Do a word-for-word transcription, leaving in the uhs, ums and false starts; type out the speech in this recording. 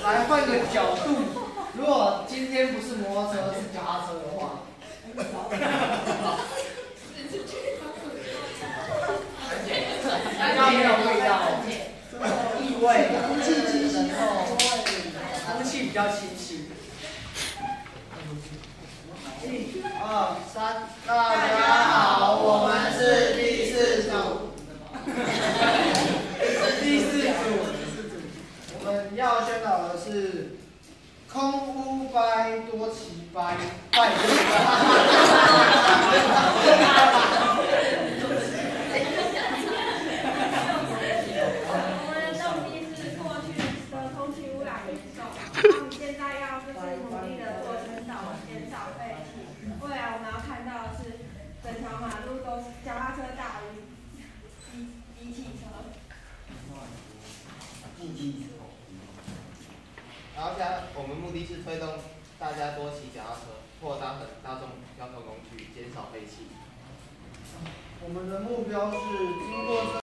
来换个角度，如果今天不是摩托车是脚踏车的话，比较没有味道，异味，空气清新，然后空气比较清新。一、二、三，大家好，我们是第四组。第四组，我们要宣导的是空污掰多奇掰拜对掰。 我们的动机是过去的空气污染严重，然后我们现在要就是努力的做宣导，减少废气。未来我们要看到的是整条马路都是脚踏车大于机机汽车。 然后现在我们目的是推动大家多骑脚踏车或搭乘大众交通工具，减少废气。 我们的目标是经过这。